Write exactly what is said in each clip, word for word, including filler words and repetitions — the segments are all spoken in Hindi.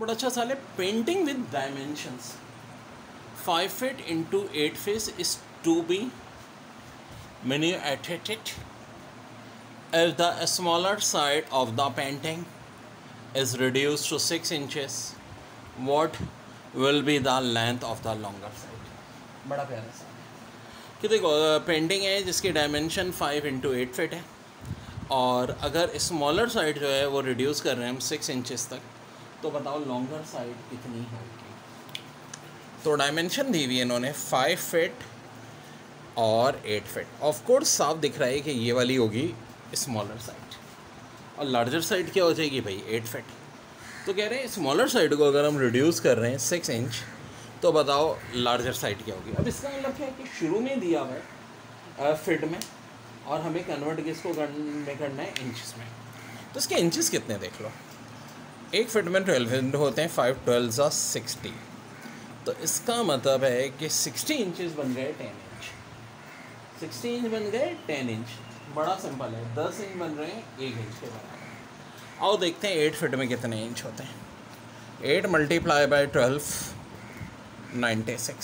बड़ा अच्छा सवाल है। Painting with dimensions five feet into eight feet is to be miniaturated if the smaller side of the painting is reduced to six inches. What will be the length of the longer side? बड़ा प्यारा सा कि देखो पेंटिंग है जिसकी dimension five into eight feet है, और अगर स्मॉलर साइड जो है वो रिड्यूस कर रहे हैं हम सिक्स इंचेस तक, तो बताओ लॉन्गर साइड कितनी होगी। तो डायमेंशन दी हुई है इन्होंने फाइव फिट और एट फिट। ऑफ कोर्स साफ दिख रहा है कि ये वाली होगी स्मॉलर साइड और लार्जर साइड क्या हो जाएगी भाई एट फिट। तो कह रहे हैं स्मॉलर साइड को अगर हम रिड्यूस कर रहे हैं सिक्स इंच, तो बताओ लार्जर साइड क्या होगी। अब इसका मतलब क्या है कि शुरू में दिया हुआ है फिट में और हमें कन्वर्ट किसको में करना है इंचेस में। तो इसके इंचेस कितने देख लो, एक फिट में ट्वेल्व होते हैं, फाइव ट्वेल्व सा सिक्सटी। तो इसका मतलब है कि सिक्सटी इंचेस बन गए टेन इंच, सिक्सटी इंच बन गए टेन इंच। बड़ा सिंपल है, दस इंच बन रहे हैं एक इंच के बराबर। आओ देखते हैं एट फिट में कितने इंच होते हैं। Eight multiply by twelve ninety six.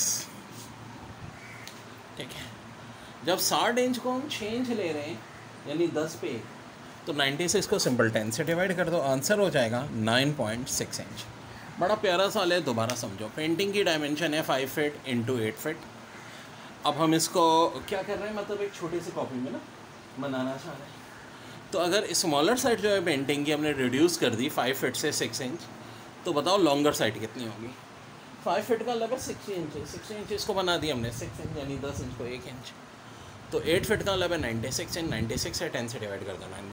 ठीक है, जब साठ इंच को हम छः इंच ले रहे हैं यानी दस पे, तो नाइन्टी सिक्स को सिंपल टेन से डिवाइड कर दो, आंसर हो जाएगा नाइन पॉइंट सिक्स इंच। बड़ा प्यारा सवाल है, दोबारा समझो। पेंटिंग की डायमेंशन है five feet into eight feet. अब हम इसको क्या कर रहे हैं, मतलब एक छोटी सी कॉपी में ना बनाना चाह रहे हैं। तो अगर स्मॉलर साइड जो है पेंटिंग की हमने रिड्यूस कर दी फाइव फिट से सिक्स इंच, तो बताओ लॉन्गर साइड कितनी होगी। फाइव फिट का लगभग सिक्सटी इंच, सिक्सटी इंच इसको बना दिया हमने सिक्स इंच यानी दस इंच को एक इंच। तो एट फिट का लगभग ninety six inch, ninety six है टेन से डिवाइड कर देना।